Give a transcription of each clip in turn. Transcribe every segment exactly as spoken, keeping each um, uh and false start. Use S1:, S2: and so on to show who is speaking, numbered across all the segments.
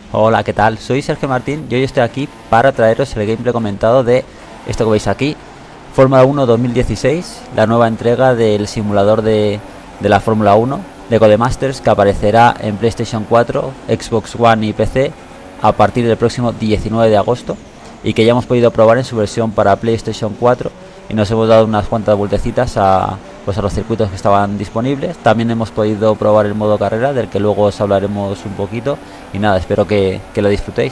S1: Hola, ¿qué tal? Soy Sergio Martín y hoy estoy aquí para traeros el gameplay comentado de esto que veis aquí, Fórmula uno dos mil dieciséis, la nueva entrega del simulador de, de la Fórmula uno de Codemasters, que aparecerá en PlayStation cuatro, Xbox One y P C a partir del próximo diecinueve de agosto, y que ya hemos podido probar en su versión para PlayStation cuatro y nos hemos dado unas cuantas vueltecitas a, pues a los circuitos que estaban disponibles. También hemos podido probar el modo carrera, del que luego os hablaremos un poquito, y nada, espero que, que lo disfrutéis.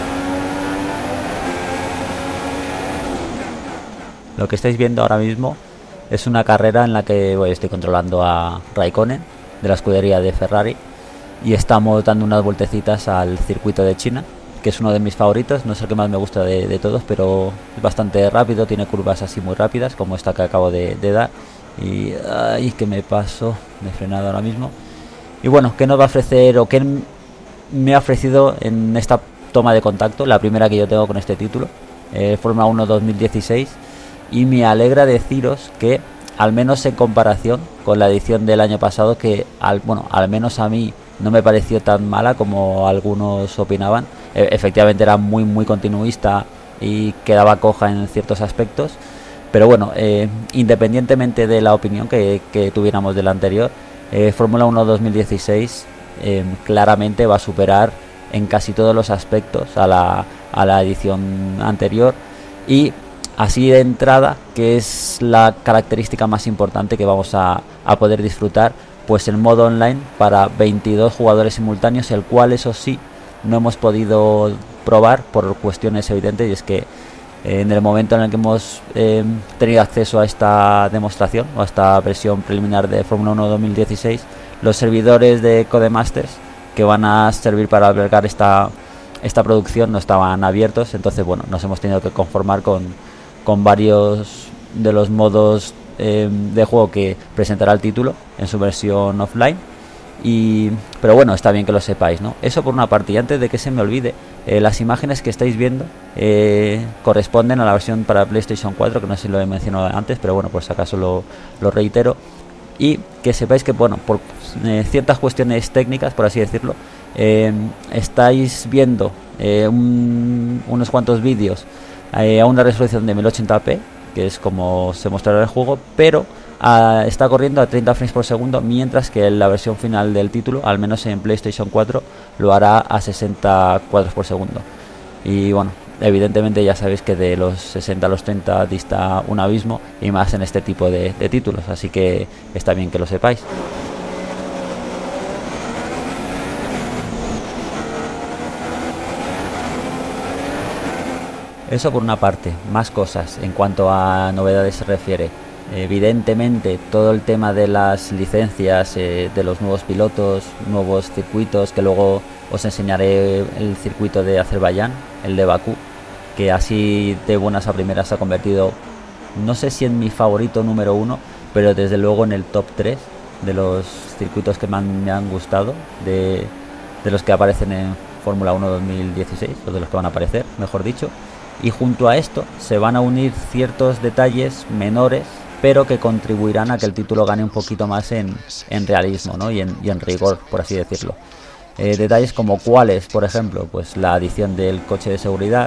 S1: Lo que estáis viendo ahora mismo es una carrera en la que bueno, estoy controlando a Raikkonen de la escudería de Ferrari, y estamos dando unas vueltecitas al circuito de China, que es uno de mis favoritos. No es el que más me gusta de, de todos, pero es bastante rápido, tiene curvas así muy rápidas como esta que acabo de, de dar. Y ay, que me paso, me he frenado ahora mismo. Y bueno, ¿qué nos va a ofrecer o qué me ha ofrecido en esta toma de contacto, la primera que yo tengo con este título, eh, Fórmula uno dos mil dieciséis? Y me alegra deciros que, al menos en comparación con la edición del año pasado, que al, bueno, al menos a mí no me pareció tan mala como algunos opinaban. E efectivamente era muy muy continuista y quedaba coja en ciertos aspectos, pero bueno, eh, independientemente de la opinión que, que tuviéramos de la anterior, eh, Fórmula uno dos mil dieciséis eh, claramente va a superar en casi todos los aspectos a la, a la edición anterior. Y así de entrada, que es la característica más importante que vamos a, a poder disfrutar, pues el modo online para veintidós jugadores simultáneos, el cual eso sí no hemos podido probar por cuestiones evidentes, y es que eh, en el momento en el que hemos eh, tenido acceso a esta demostración o a esta versión preliminar de Fórmula uno dos mil dieciséis, los servidores de Codemasters que van a servir para albergar esta, esta producción no estaban abiertos. Entonces bueno, nos hemos tenido que conformar con, con varios de los modos eh, de juego que presentará el título en su versión offline. Y, pero bueno, está bien que lo sepáis, ¿no? Eso por una parte. Y antes de que se me olvide, eh, las imágenes que estáis viendo eh, corresponden a la versión para PlayStation cuatro, que no sé si lo he mencionado antes, pero bueno, por si acaso lo, lo reitero. Y que sepáis que, bueno, por eh, ciertas cuestiones técnicas, por así decirlo, eh, estáis viendo eh, un, unos cuantos vídeos eh, a una resolución de mil ochenta p, que es como se mostrará el juego, pero Uh, está corriendo a treinta frames por segundo, mientras que la versión final del título, al menos en PlayStation cuatro, lo hará a sesenta cuadros por segundo. Y bueno, evidentemente ya sabéis que de los sesenta a los treinta dista un abismo, y más en este tipo de, de títulos, así que está bien que lo sepáis. Eso por una parte. Más cosas en cuanto a novedades se refiere. Evidentemente todo el tema de las licencias, eh, de los nuevos pilotos, nuevos circuitos, que luego os enseñaré el circuito de Azerbaiyán, el de Bakú, que así de buenas a primeras se ha convertido, no sé si en mi favorito número uno, pero desde luego en el top tres de los circuitos que me han, me han gustado, de, de los que aparecen en Fórmula uno dos mil dieciséis, o de los que van a aparecer, mejor dicho. Y junto a esto se van a unir ciertos detalles menores, pero que contribuirán a que el título gane un poquito más en, en realismo, ¿no? y, en, y en rigor, por así decirlo. Eh, detalles como cuáles, por ejemplo, pues la adición del coche de seguridad,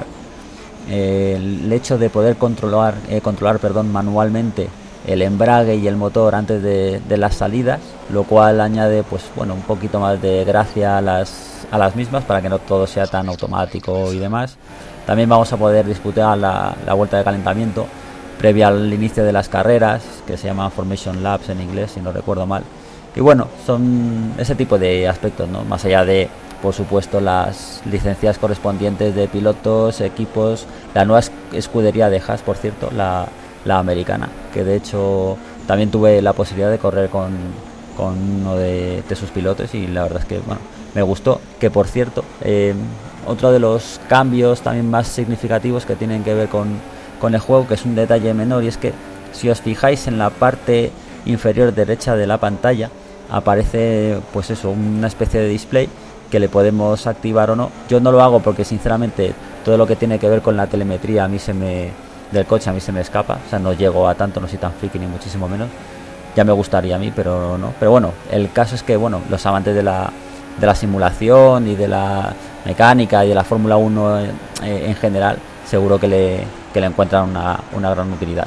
S1: eh, el hecho de poder controlar, eh, controlar perdón, manualmente el embrague y el motor antes de, de las salidas, lo cual añade pues bueno un poquito más de gracia a las, a las mismas, para que no todo sea tan automático y demás. También vamos a poder disputar la, la vuelta de calentamiento previa al inicio de las carreras, que se llama Formation Laps en inglés, si no recuerdo mal. Y bueno, son ese tipo de aspectos, ¿no? Más allá de, por supuesto, las licencias correspondientes de pilotos, equipos, la nueva escudería de Haas, por cierto, la, la americana, que de hecho también tuve la posibilidad de correr con, con uno de, de sus pilotos, y la verdad es que, bueno, me gustó. Que por cierto, eh, otro de los cambios también más significativos que tienen que ver con con el juego, que es un detalle menor, y es que si os fijáis en la parte inferior derecha de la pantalla aparece pues eso, una especie de display que le podemos activar o no. Yo no lo hago porque sinceramente todo lo que tiene que ver con la telemetría a mí se me del coche a mí se me escapa, o sea, no llego a tanto, no soy tan friki ni muchísimo menos. Ya me gustaría a mí, pero no. Pero bueno, el caso es que bueno, los amantes de la de la simulación y de la mecánica y de la Fórmula uno eh, en general, seguro que le, que le encuentran una, una gran utilidad.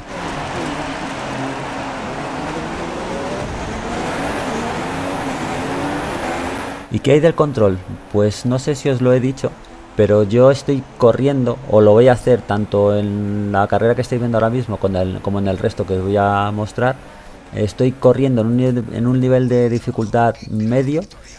S1: ¿Y qué hay del control? Pues no sé si os lo he dicho, pero yo estoy corriendo, o lo voy a hacer tanto en la carrera que estáis viendo ahora mismo con el, como en el resto que os voy a mostrar. Estoy corriendo en un, en un nivel de dificultad medio,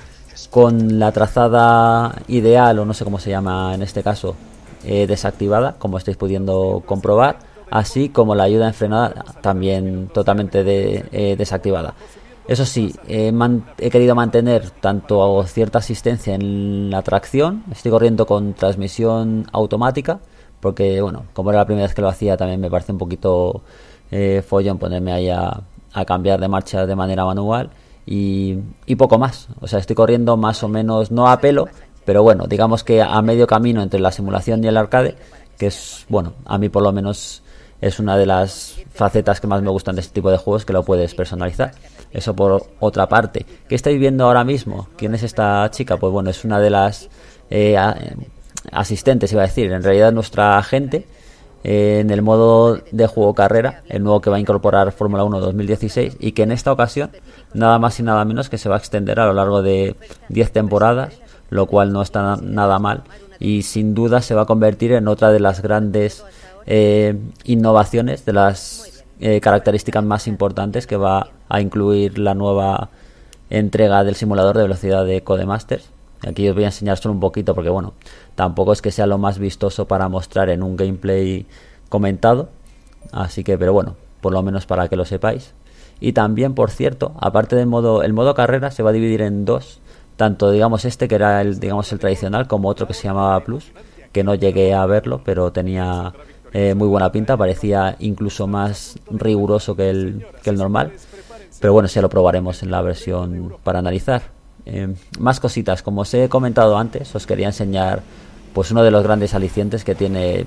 S1: con la trazada ideal, o no sé cómo se llama en este caso, eh, desactivada, como estáis pudiendo comprobar, así como la ayuda en frenada también totalmente de, eh, desactivada. Eso sí, eh, man, he querido mantener tanto cierta asistencia en la tracción. Estoy corriendo con transmisión automática, porque bueno, como era la primera vez que lo hacía, también me parece un poquito eh, follón ponerme ahí a, a cambiar de marcha de manera manual. Y, y poco más, o sea, estoy corriendo más o menos, no a pelo, pero bueno, digamos que a medio camino entre la simulación y el arcade, que es, bueno, a mí por lo menos es una de las facetas que más me gustan de este tipo de juegos, que lo puedes personalizar. Eso por otra parte. ¿Qué estáis viendo ahora mismo? ¿Quién es esta chica? Pues bueno, es una de las eh, asistentes, iba a decir, en realidad nuestra agente eh, en el modo de juego carrera, el nuevo que va a incorporar Fórmula uno dos mil dieciséis, y que en esta ocasión nada más y nada menos que se va a extender a lo largo de diez temporadas, lo cual no está nada mal, y sin duda se va a convertir en otra de las grandes eh, innovaciones, de las eh, características más importantes que va a incluir la nueva entrega del simulador de velocidad de Codemasters. Aquí os voy a enseñar solo un poquito, porque bueno, tampoco es que sea lo más vistoso para mostrar en un gameplay comentado, así que, pero bueno, por lo menos para que lo sepáis. Y también, por cierto, aparte del modo, el modo carrera se va a dividir en dos, tanto digamos este que era el, digamos, el tradicional, como otro que se llamaba Plus, que no llegué a verlo, pero tenía eh, muy buena pinta, parecía incluso más riguroso que el, que el normal, pero bueno, ya lo probaremos en la versión para analizar. Eh, más cositas, como os he comentado antes, os quería enseñar pues uno de los grandes alicientes que tiene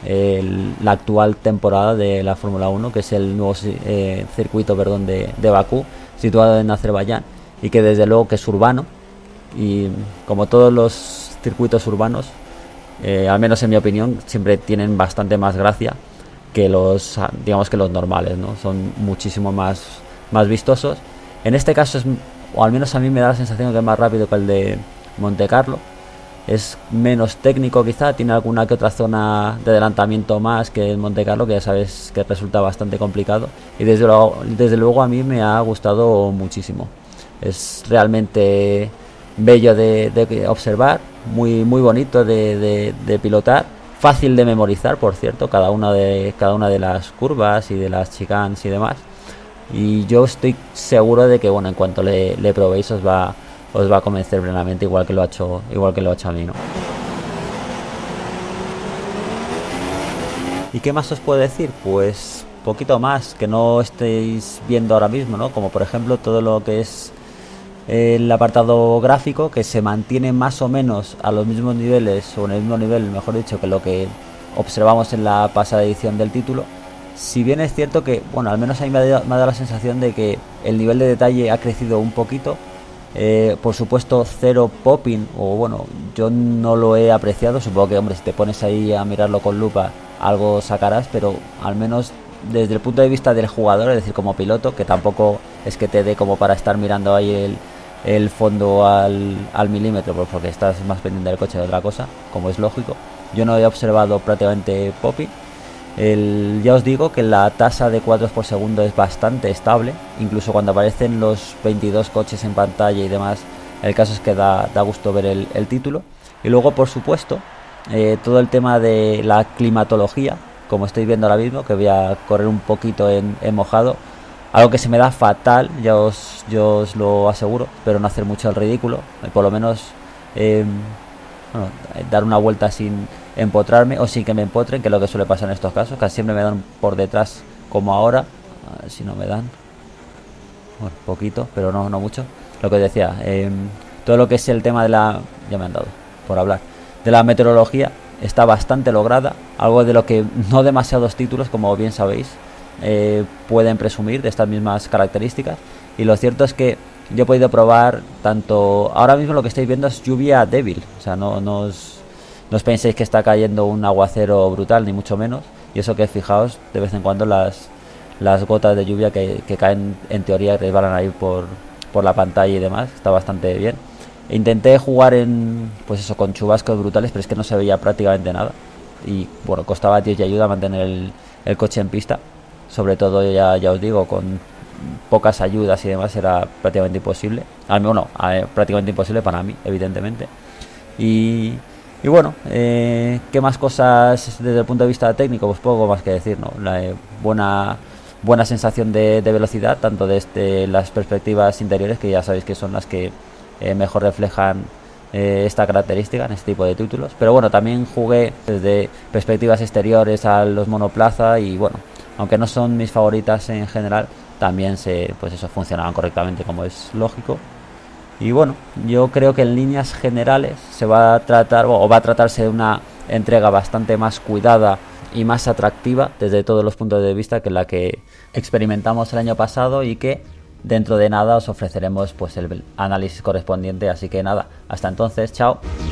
S1: el, la actual temporada de la Fórmula uno, que es el nuevo eh, circuito perdón, de, de Bakú, situado en Azerbaiyán, y que desde luego que es urbano, y como todos los circuitos urbanos, eh, al menos en mi opinión, siempre tienen bastante más gracia que los, digamos, que los normales, ¿no? Son muchísimo más, más vistosos. En este caso es, o al menos a mí me da la sensación que es más rápido que el de Monte Carlo. Es menos técnico quizá, tiene alguna que otra zona de adelantamiento más que el Monte Carlo, que ya sabes que resulta bastante complicado, y desde luego, desde luego a mí me ha gustado muchísimo. Es realmente bello de, de observar, muy muy bonito de, de, de pilotar, fácil de memorizar, por cierto, cada una de cada una de las curvas y de las chicanes y demás. Y yo estoy seguro de que bueno, en cuanto le, le probéis os va os va a convencer plenamente, igual que lo ha hecho igual que lo ha hecho a mí, ¿no? ¿Y qué más os puedo decir? Pues poquito más que no estéis viendo ahora mismo, ¿no? Como por ejemplo todo lo que es el apartado gráfico, que se mantiene más o menos a los mismos niveles, o en el mismo nivel, mejor dicho, que lo que observamos en la pasada edición del título. Si bien es cierto que, bueno, al menos a mí me ha dado, me ha dado la sensación de que el nivel de detalle ha crecido un poquito. Eh, por supuesto, cero popping, o bueno, yo no lo he apreciado. Supongo que, hombre, si te pones ahí a mirarlo con lupa, algo sacarás, pero al menos desde el punto de vista del jugador, es decir, como piloto, que tampoco es que te dé como para estar mirando ahí el, el fondo al, al milímetro, pues porque estás más pendiente del coche de otra cosa, como es lógico. Yo no he observado prácticamente popping. El, ya os digo que la tasa de cuadros por segundo es bastante estable, incluso cuando aparecen los veintidós coches en pantalla y demás. El caso es que da, da gusto ver el, el título. Y luego, por supuesto, eh, todo el tema de la climatología, como estáis viendo ahora mismo, que voy a correr un poquito en, en mojado, algo que se me da fatal, ya os, yo os lo aseguro, pero no hacer mucho el ridículo, por lo menos eh, bueno, dar una vuelta sin empotrarme, o sin que me empotren, que es lo que suele pasar en estos casos. Casi siempre me dan por detrás, como ahora. A ver si no me dan, bueno, poquito, pero no, no mucho. Lo que os decía, eh, todo lo que es el tema de la, ya me han dado por hablar, de la meteorología, está bastante lograda, algo de lo que no demasiados títulos, como bien sabéis, eh, pueden presumir de estas mismas características. Y lo cierto es que yo he podido probar tanto... Ahora mismo lo que estáis viendo es lluvia débil, o sea, no, no, os, no os penséis que está cayendo un aguacero brutal, ni mucho menos. Y eso que fijaos de vez en cuando las, las gotas de lluvia que, que caen en teoría, que resbalan ahí por, por la pantalla y demás, está bastante bien. Intenté jugar en, pues eso, con chubascos brutales, pero es que no se veía prácticamente nada. Y bueno, costaba Dios y ayuda mantener el, el coche en pista. Sobre todo, ya, ya os digo, con pocas ayudas y demás era prácticamente imposible. Al menos, no, eh, prácticamente imposible para mí, evidentemente. Y, y bueno, eh, ¿qué más cosas desde el punto de vista técnico? Pues poco más que decir, ¿no? La eh, buena, buena sensación de, de velocidad, tanto desde las perspectivas interiores, que ya sabéis que son las que eh, mejor reflejan eh, esta característica en este tipo de títulos. Pero bueno, también jugué desde perspectivas exteriores a los monoplaza y bueno, aunque no son mis favoritas en general, también se, pues eso, funcionaban correctamente, como es lógico. Y bueno, yo creo que en líneas generales se va a tratar, o va a tratarse de una entrega bastante más cuidada y más atractiva desde todos los puntos de vista que la que experimentamos el año pasado, y que dentro de nada os ofreceremos pues el análisis correspondiente. Así que nada, hasta entonces, chao.